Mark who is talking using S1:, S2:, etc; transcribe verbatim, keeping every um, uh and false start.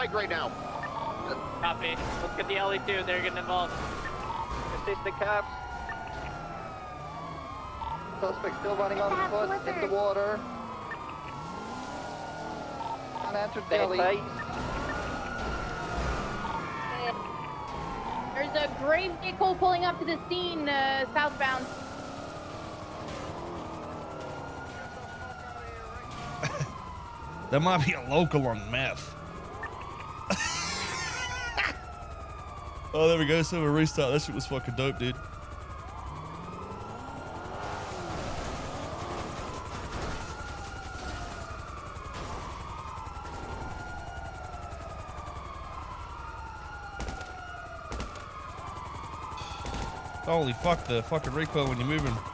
S1: right now.
S2: Copy. Let's get the L E two. They're getting involved.
S3: Assist the cops. Suspect still running on foot in the water. Unanswered deli.
S4: There's a gray vehicle pulling up to the scene, uh, southbound.
S5: There might be a local on meth. Oh, there we go. So we restart. That shit was fucking dope, dude. Holy fuck, the fucking recoil when you're moving.